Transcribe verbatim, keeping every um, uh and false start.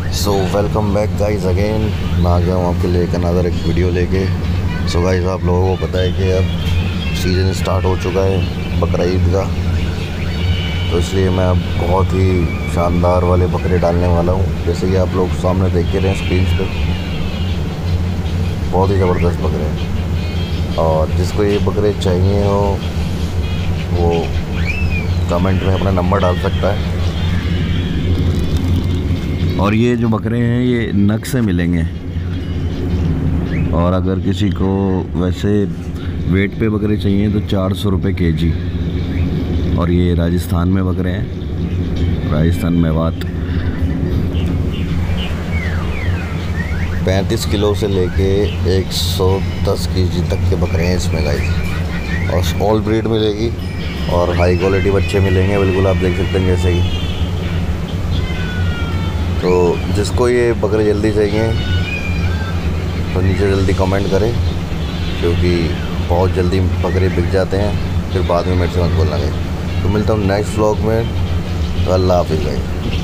सो welcome back guys again. मैं आ गया हूँ आपके लिए एक अनदर एक वीडियो लेके। सो so गाइस, आप लोगों को पता है कि अब सीज़न स्टार्ट हो चुका है बकरा ईद का, तो इसलिए मैं अब बहुत ही शानदार वाले बकरे डालने वाला हूँ। जैसे कि आप लोग सामने देख के रहे हैं स्क्रीन पे, बहुत ही ज़बरदस्त बकरे हैं। और जिसको ये बकरे चाहिए हो वो कमेंट में अपना नंबर डाल सकता है। और ये जो बकरे हैं ये नग से मिलेंगे, और अगर किसी को वैसे वेट पे बकरे चाहिए तो चार सौ रुपये के जी। और ये राजस्थान में बकरे हैं, राजस्थान मेवात। पैंतीस किलो से लेके एक सौ दस के जी तक के बकरे हैं इसमें गाइस। और स्मॉल ब्रीड मिलेगी और हाई क्वालिटी बच्चे मिलेंगे, बिल्कुल आप देख सकते हैं जैसे कि। तो जिसको ये बकरे जल्दी चाहिए तो नीचे जल्दी कमेंट करें, क्योंकि बहुत जल्दी बकरे बिक जाते हैं, फिर बाद में मेरे से मत बोलना। तो मिलता हूँ नेक्स्ट व्लॉग में। अल्लाह हाफिज़ भाई।